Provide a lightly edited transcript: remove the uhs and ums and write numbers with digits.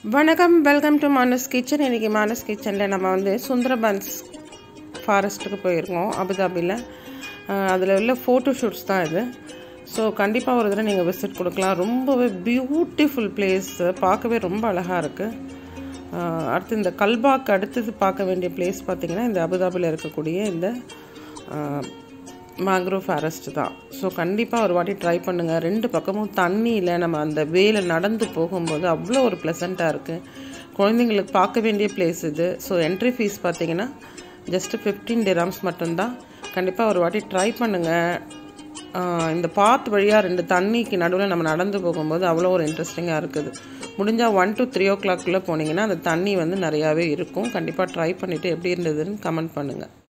வணக்கம், welcome to Manas kitchen. இன்றைக்கி மானஸ் கிச்சனில் நம்ம சுந்தரபன்ஸ் ஃபாரஸ்ட்டுக்கு போயிருக்கோம் அபுதாபியில். அதில் உள்ள ஃபோட்டோ ஷூட்ஸ் தான் இது. ஸோ கண்டிப்பாக ஒரு தடவை நீங்கள் விசிட் கொடுக்கலாம். ரொம்பவே பியூட்டிஃபுல் பிளேஸ், பார்க்கவே ரொம்ப அழகாக இருக்குது. அடுத்து இந்த கல்பாக்கு அடுத்தது பார்க்க வேண்டிய பிளேஸ் பார்த்திங்கன்னா இந்த அபுதாபியில் இருக்கக்கூடிய இந்த மேங்க்ரோவ் ஃபாரஸ்ட் தான். ஸோ கண்டிப்பாக ஒரு வாட்டி ட்ரை பண்ணுங்கள். ரெண்டு பக்கமும் தண்ணியில் நம்ம அந்த வேலை நடந்து போகும்போது அவ்வளோ ஒரு ப்ளசண்ட்டாக இருக்குது. குழந்தைங்களுக்கு பார்க்க வேண்டிய பிளேஸ் இது. ஸோ என்ட்ரி ஃபீஸ் பார்த்திங்கன்னா ஜஸ்ட்டு 15 dirhams மட்டும்தான். கண்டிப்பாக ஒரு வாட்டி ட்ரை பண்ணுங்கள். இந்த பாத் வழியாக ரெண்டு தண்ணிக்கு நடுவில் நம்ம நடந்து போகும்போது அவ்வளோ ஒரு இன்ட்ரெஸ்டிங்காக இருக்குது. முடிஞ்சால் 1 to 3 o'clock போனீங்கன்னா அந்த தண்ணி நிறையாவே இருக்கும். கண்டிப்பாக ட்ரை பண்ணிவிட்டு எப்படி இருந்ததுன்னு கமெண்ட் பண்ணுங்கள்.